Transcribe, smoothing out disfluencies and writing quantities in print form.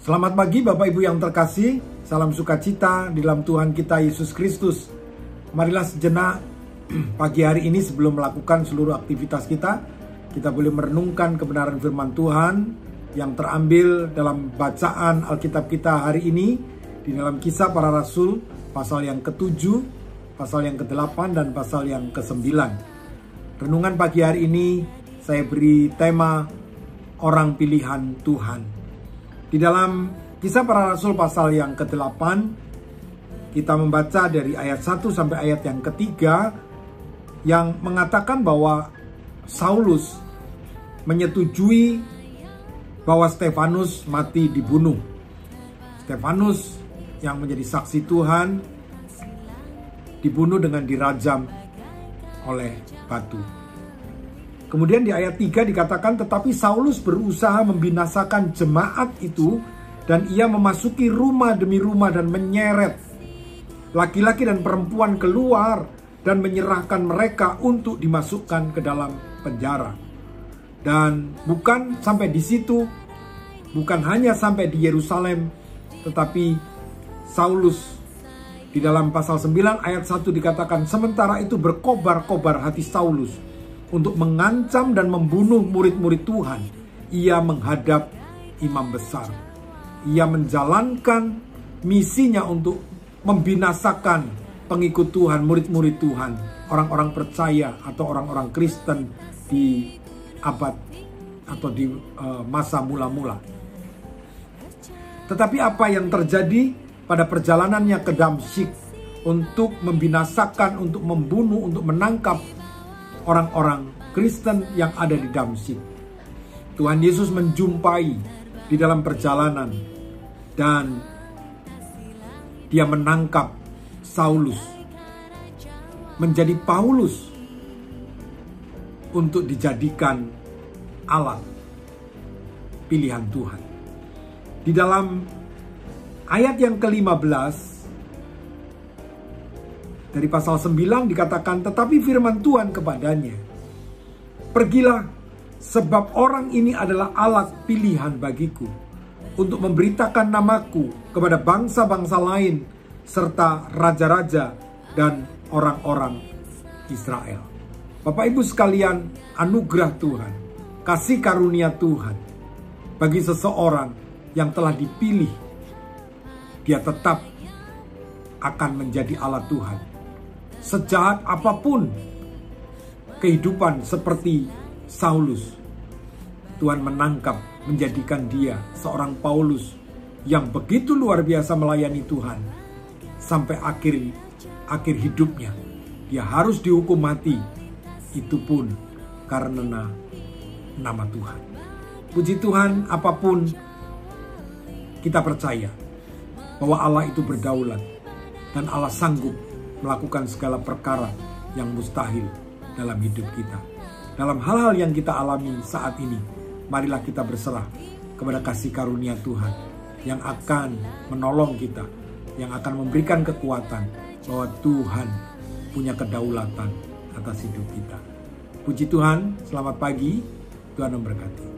Selamat pagi Bapak Ibu yang terkasih, salam sukacita di dalam Tuhan kita Yesus Kristus. Marilah sejenak pagi hari ini sebelum melakukan seluruh aktivitas kita boleh merenungkan kebenaran firman Tuhan yang terambil dalam bacaan Alkitab kita hari ini di dalam Kisah Para Rasul pasal yang ke-7, pasal yang ke-8 dan pasal yang ke-9. Renungan pagi hari ini saya beri tema orang pilihan Tuhan. Di dalam Kisah Para Rasul pasal yang ke-8, kita membaca dari ayat 1 sampai ayat yang ketiga yang mengatakan bahwa Saulus menyetujui bahwa Stefanus mati dibunuh. Stefanus yang menjadi saksi Tuhan dibunuh dengan dirajam oleh batu. Kemudian di ayat 3 dikatakan, tetapi Saulus berusaha membinasakan jemaat itu dan ia memasuki rumah demi rumah dan menyeret laki-laki dan perempuan keluar dan menyerahkan mereka untuk dimasukkan ke dalam penjara. Dan bukan sampai di situ, bukan hanya sampai di Yerusalem, tetapi Saulus di dalam pasal 9 ayat 1 dikatakan, sementara itu berkobar-kobar hati Saulus untuk mengancam dan membunuh murid-murid Tuhan. Ia menghadap imam besar. Ia menjalankan misinya untuk membinasakan pengikut Tuhan, murid-murid Tuhan, orang-orang percaya atau orang-orang Kristen di abad atau di masa mula-mula. Tetapi apa yang terjadi pada perjalanannya ke Damsyik untuk membinasakan, untuk membunuh, untuk menangkap orang-orang Kristen yang ada di Damsyik? Tuhan Yesus menjumpai di dalam perjalanan dan dia menangkap Saulus menjadi Paulus untuk dijadikan alat pilihan Tuhan. Di dalam ayat yang ke-15 dari pasal 9 dikatakan, tetapi firman Tuhan kepadanya, pergilah, sebab orang ini adalah alat pilihan bagiku untuk memberitakan namaku kepada bangsa-bangsa lain serta raja-raja dan orang-orang Israel. Bapak Ibu sekalian, anugerah Tuhan, kasih karunia Tuhan bagi seseorang yang telah dipilih, dia tetap akan menjadi alat Tuhan. Sejahat apapun kehidupan seperti Saulus, Tuhan menangkap, menjadikan dia seorang Paulus yang begitu luar biasa melayani Tuhan. Sampai akhir hidupnya dia harus dihukum mati. Itu pun karena nama Tuhan. Puji Tuhan, apapun kita percaya bahwa Allah itu berdaulat dan Allah sanggup melakukan segala perkara yang mustahil dalam hidup kita. Dalam hal-hal yang kita alami saat ini, marilah kita berserah kepada kasih karunia Tuhan yang akan menolong kita, yang akan memberikan kekuatan bahwa Tuhan punya kedaulatan atas hidup kita. Puji Tuhan, selamat pagi, Tuhan memberkati.